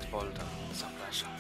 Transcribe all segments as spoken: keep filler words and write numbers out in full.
Deadbolta. Zapraszam.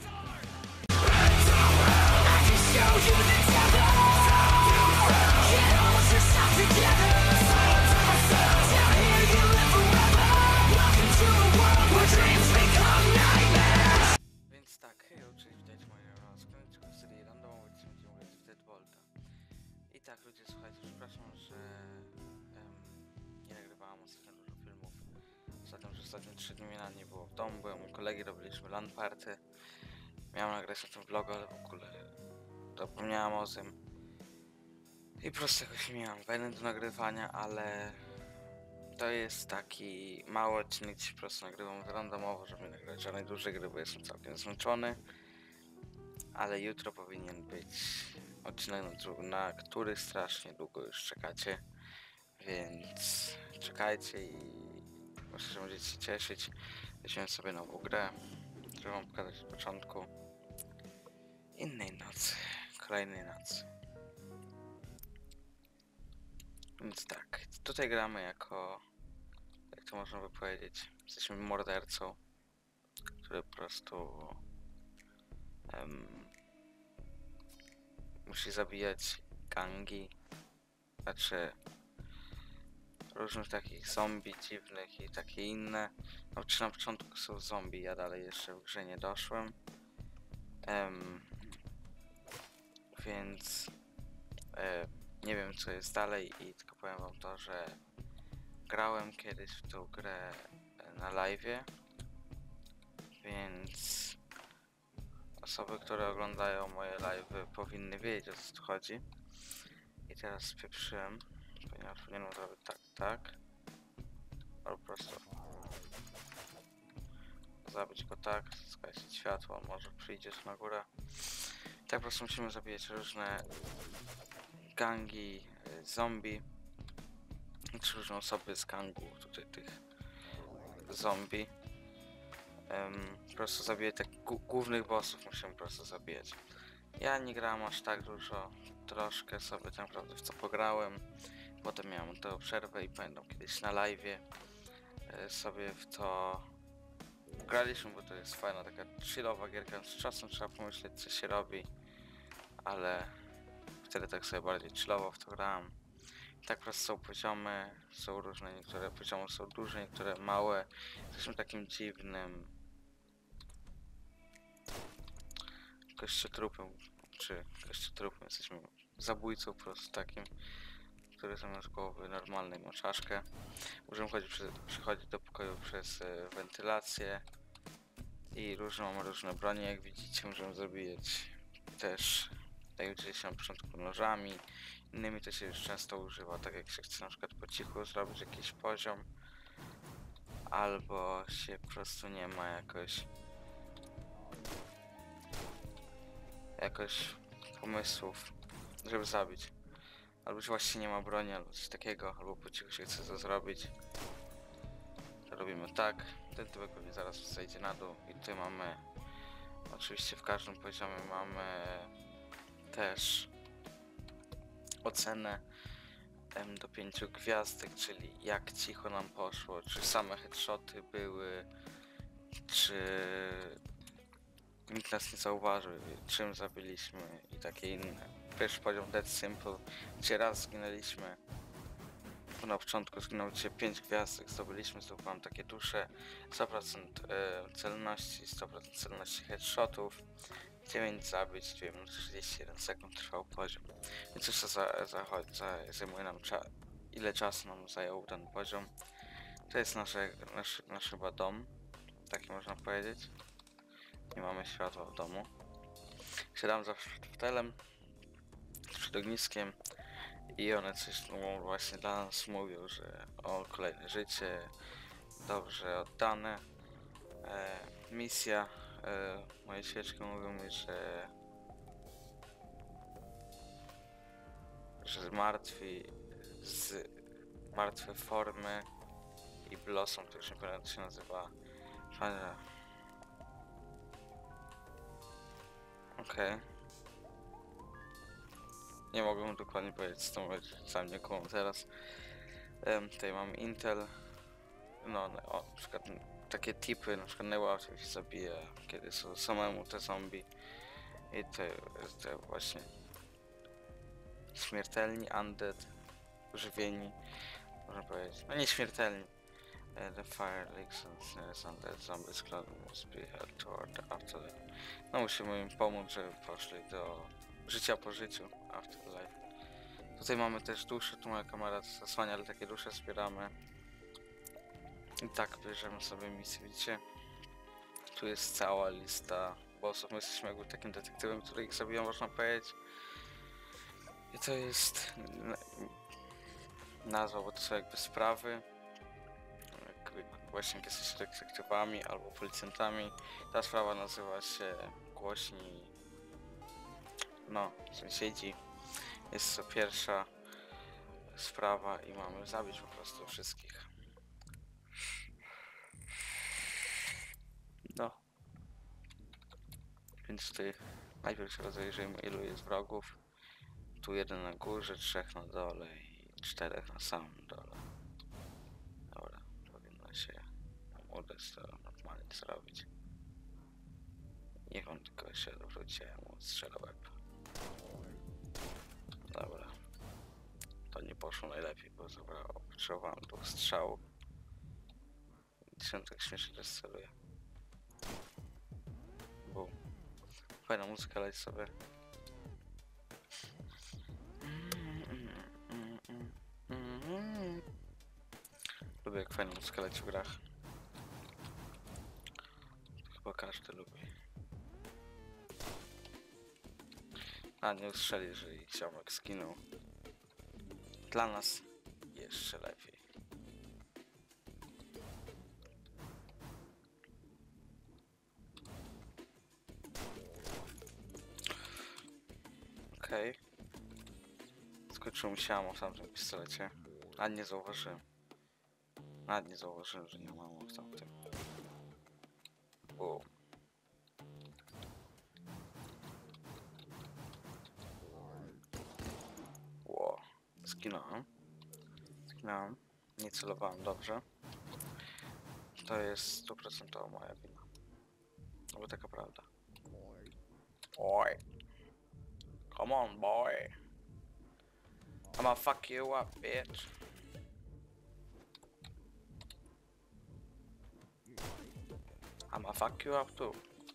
Więc tak, hej, cześć, witajcie moi rozkręcił w serii randomowej, gdzie będziemy grać w Deadbolta. I tak, ludzie, słuchajcie, przepraszam, że em, nie nagrywałam ostatnio dużo filmów. Ostatnio, że ostatnie trzy dni mnie nie było w domu, byłem u kolegi, robiliśmy LAN party. Miałem nagrać na tym vlogu, ale w ogóle zapomniałam o tym. I po prostu jakoś nie miałem weny do nagrywania, ale to jest taki mały odcinek, gdzie po prostu nagrywam randomowo, żeby nie nagrać żadnej dużej gry, bo jestem całkiem zmęczony. Ale jutro powinien być odcinek, na, na który strasznie długo już czekacie. Więc czekajcie i myślę, że będziecie się cieszyć. Weźmiemy sobie nową grę, którą wam pokazać od początku. Innej nocy, kolejnej nocy. Więc tak, tutaj gramy jako, jak to można by powiedzieć, jesteśmy mordercą, który po prostu um, musi zabijać gangi, znaczy różnych takich zombie dziwnych i takie inne. No, czy na początku są zombie, ja dalej jeszcze w grze nie doszłem. Um, więc e, nie wiem co jest dalej i tylko powiem wam to, że grałem kiedyś w tą grę na live'ie, więc osoby, które oglądają moje live'y powinny wiedzieć, o co tu chodzi. I teraz spieprzyłem, ponieważ powinienem zrobić tak, tak. Albo po prostu zabić go tak, zgasić światło, może przyjdziesz na górę. Tak po prostu musimy zabijać różne gangi, zombie, czy różne osoby z gangu, tutaj tych zombie. Um, po prostu zabijać tak głównych bossów, musimy po prostu zabijać. Ja nie grałem aż tak dużo, troszkę sobie tak naprawdę w co pograłem. Potem miałem tę przerwę i pamiętam kiedyś na live'ie sobie w to graliśmy, bo to jest fajna taka chillowa gierka. Z czasem trzeba pomyśleć co się robi, ale wtedy tak sobie bardziej chillowo w to grałem. I tak po prostu są poziomy, są różne, niektóre poziomy są duże, niektóre małe. Jesteśmy takim dziwnym kościotrupem, czy kościotrupem, jesteśmy zabójcą po prostu takim, który zamiast głowy normalnej ma czaszkę. Możemy przychodzić do pokoju przez e, wentylację i różne, mamy różne bronie, jak widzicie. Możemy zabijać też, tak jak widzieliście na początku, nożami. Innymi to się już często używa, tak jak się chce na przykład po cichu zrobić jakiś poziom, albo się po prostu nie ma jakoś jakoś pomysłów, żeby zabić. Albo że właśnie nie ma broni, albo coś takiego, albo po cichu się chce to zrobić. To robimy tak. Ten typek pewnie zaraz zejdzie na dół. I tutaj mamy, oczywiście w każdym poziomie mamy też ocenę em, do pięciu gwiazdek, czyli jak cicho nam poszło, czy same headshoty były, czy nikt nas nie zauważył, czym zabiliśmy i takie inne. Pierwszy poziom Dead Simple, gdzie raz zginęliśmy, bo na początku zginęło dzisiaj pięć gwiazdek, zdobyliśmy, zdobywałem takie dusze, sto procent e, celności, sto procent celności headshotów, dziewięć zabić, dwie minuty trzydzieści jeden sekund trwał poziom. Więc jeszcze za, za, za, zajmuje nam cza ile czasu nam zajął ten poziom. To jest nasze, nasz, nasz chyba dom, taki można powiedzieć. Nie mamy światła w domu. Siadam zawsze przed fotelem, przed ogniskiem i one coś no, właśnie dla nas mówią, że o, kolejne życie, dobrze oddane. E, misja, e, moje świeczki mówią mi, że że martwi z martwe formy i blossom, to już nie pamiętam jak się nazywa. Fajne. Okej. Okay. Nie mogę dokładnie powiedzieć, co to będzie, sam nie koło teraz. Um, tutaj mamy Intel, no, no o, na przykład takie tipy, na przykład najłatwiej się zabija, kiedy są samemu te zombie. I to jest to właśnie śmiertelni, undead, żywieni, można powiedzieć. No nie śmiertelni. Uh, the fire leaks and snares undead zombies cloud must be held toward the afterlife. No musimy im pomóc, żeby poszli do życia po życiu, afterlife. Tutaj mamy też dusze, tu moja kamera zasłania, ale takie dusze zbieramy. I tak bierzemy sobie misję, widzicie? Tu jest cała lista bossów, my jesteśmy jakby takim detektywem, który ich zabija, można powiedzieć. I to jest nazwa, bo to są jakby sprawy. Właśnie jak jesteście detektywami albo policjantami. Ta sprawa nazywa się Głośni no, sąsiedzi. Jest to pierwsza sprawa i mamy zabić po prostu wszystkich. No. Więc tutaj najpierw się rozejrzyjmy, ilu jest wrogów. Tu jeden na górze, trzech na dole i czterech na samym dole. Dobra, powinno się udać to normalnie zrobić. Niech on tylko się wróci, ja mu strzela łeb. Dobra. To nie poszło najlepiej, bo zabrało, potrzebowałem dwóch strzałów. I się tak śmiesznie też celuje. Bum. Fajna muzyka, leć sobie. Lubię jak fajna muzyka leci w grach. Chyba każdy lubi. A nie ustrzeli, że ich ziomek skinął. Dla nas jeszcze lepiej. Okej. Okay. Skończyłem się ammo w tamtym pistolecie. A nie zauważyłem. Nawet nie zauważyłem, że nie mam ammo w tamtym. Wow. Wow. Zginąłem. Zginąłem. Nie celowałem dobrze. To jest stuprocentowa moja wina. No bo taka prawda. Oj. Come on, boy. I'ma fuck you up, bitch. I'ma fuck you up too.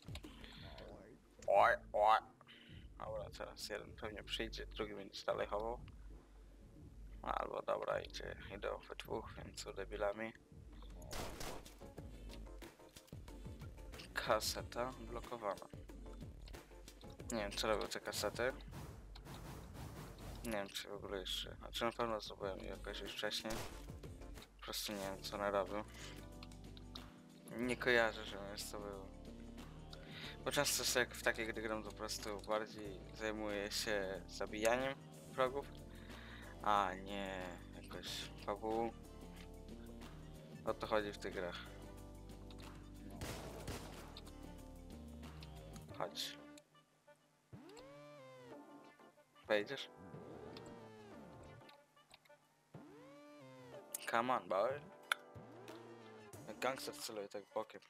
Oj, oj. Dobra, teraz jeden pewnie przyjdzie, drugi będzie dalej chował. Albo dobra, idzie, idą we dwóch, więc są debilami. Kaseta blokowana. Nie wiem, co robią te kasety. Nie wiem, czy w ogóle jeszcze... Znaczy na pewno zrobiłem je jakoś już wcześniej. Po prostu nie wiem, co one robią. Nie kojarzę, że jest to było. Bo często jak w takie gry gram, to po prostu bardziej zajmuję się zabijaniem wrogów, a nie jakoś fabułą. O to chodzi w tych grach. Chodź. Wejdziesz? Come on, boy. Jak gangster celuje tak bokiem.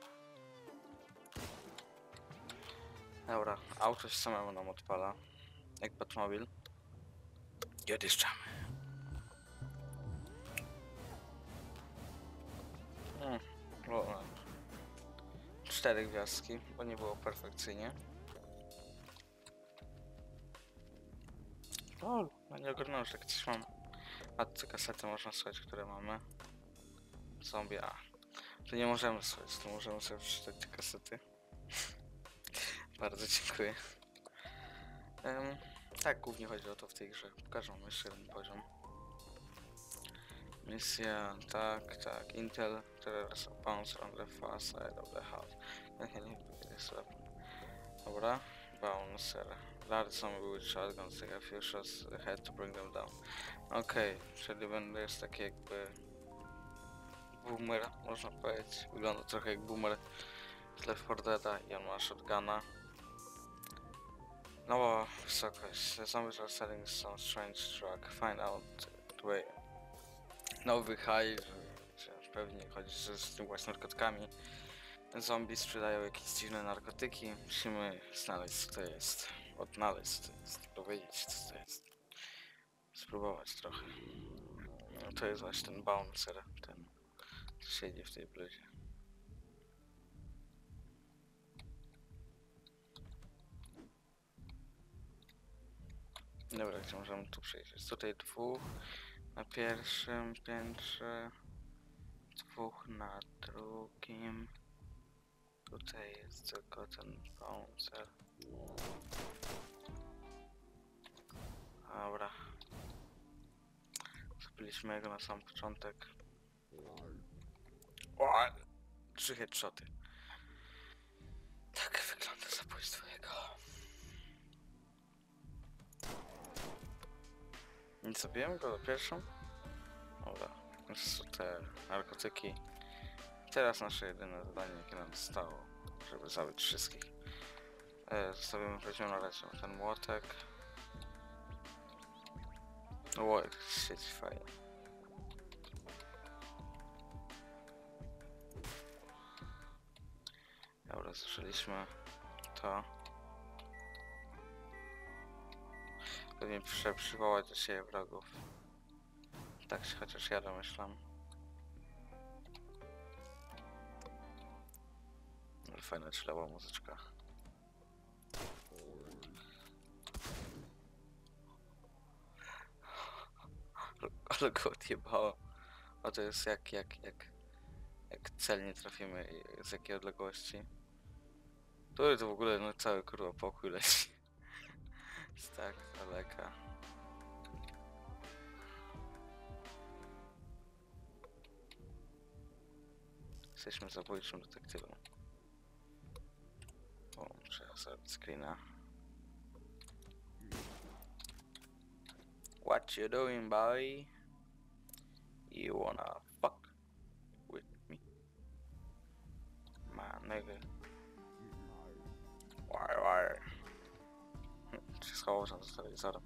Dobra, auto się samemu nam odpala. Jak Batmobil. I odjeżdżamy. Hmm, o, cztery gwiazdki, bo nie było perfekcyjnie. O, no nie ogarnąłem, że tak coś mam. A te kasety można słuchać, które mamy. Zombie, a. Tu nie możemy słuchać, tu możemy sobie przeczytać te kasety. Bardzo dziękuję. Um, tak, głównie chodzi o to w tej grze. Pokażę wam jeszcze jeden poziom. Misja, tak, tak. Intel, terrorists bounce on the far side of the house. Dobra, bouncer. Large zombie with shotguns take a few shots ahead to bring them down. Okej, okay, czyli będę jest taki jakby boomer, można powiedzieć. Wygląda trochę jak boomer z Left four Deada i on ma shotguna. No, wysokość. The zombies are selling some strange drug. Find out the way. Nowy high, że pewnie chodzi, że z tym właśnie narkotykami. Zombie sprzedają jakieś dziwne narkotyki. Musimy znaleźć, co to jest. Odnaleźć, co to jest. Powiedzieć, co to jest. Spróbować trochę. No to jest właśnie ten bouncer, ten, co siedzi w tej bluzie. Dobra, gdzie możemy tu przejść? Jest tutaj dwóch na pierwszym piętrze, dwóch na drugim. Tutaj jest tylko ten bouncer. Dobra. Zabiliśmy go na sam początek. O! Trzy headshoty. Tak wygląda zabójstwo jego. Nie zabiłem go do pierwszą? Dobra. To są te narkotyki. Teraz nasze jedyne zadanie, jakie nam zostało, żeby zabić wszystkich. E, zostawimy, weźmiemy na razie ten młotek. Łotek siedzi fajnie. Dobra, słyszeliśmy to. Pewnie muszę przywołać do siebie wrogów. Tak się chociaż ja domyślam. Ale fajna chillowa muzyczka. Ale go odjebało. A to jest jak, jak, jak, jak celnie trafimy i z jakiej odległości. Tu to w ogóle no cały kurwa pokój leci. Jest tak daleka. Jesteśmy zabójczym detektywem. O, trzeba zrobić screena. What you doing, boy? You wanna fuck with me? My nigga. Why, why? Się schował za telewizorem.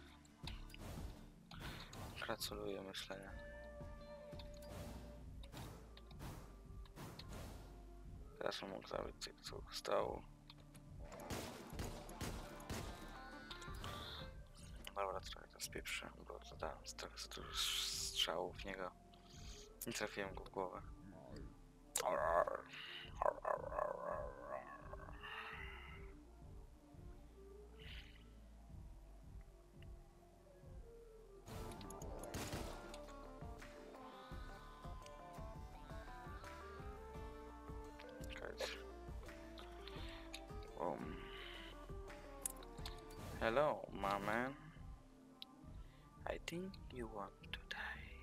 Gratuluję myślenia. Teraz on mógł zabić tych, co stało. Dobra, trochę to spieprzę, bo zadałem trochę za dużo strzałów w niego. Nie trafiłem go w głowę. Um. Hello, my man. I think you want to die.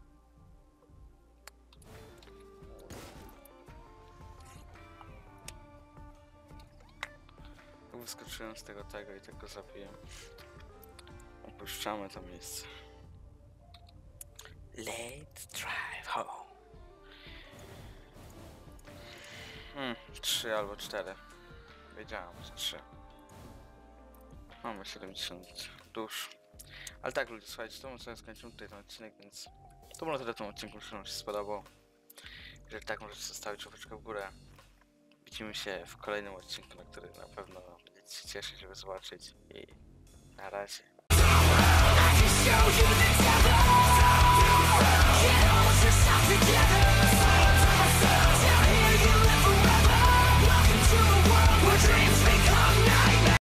Wyskoczyłem z tego tego i tego zabiłem. Opuszczamy to miejsce. Let's drive home. Hmm, trzy albo cztery. Wiedziałem, że trzy. Mamy siedemdziesiąt dusz. Ale tak ludzie, słuchajcie, to sobie skończymy tutaj ten odcinek, więc to było tyle w tym odcinku, że wam się spodobał. Jeżeli tak, możecie zostawić łapeczkę w górę. Widzimy się w kolejnym odcinku, na który na pewno będziecie się cieszyć, żeby zobaczyć. I na razie. Show you the devil. Get all yourself together.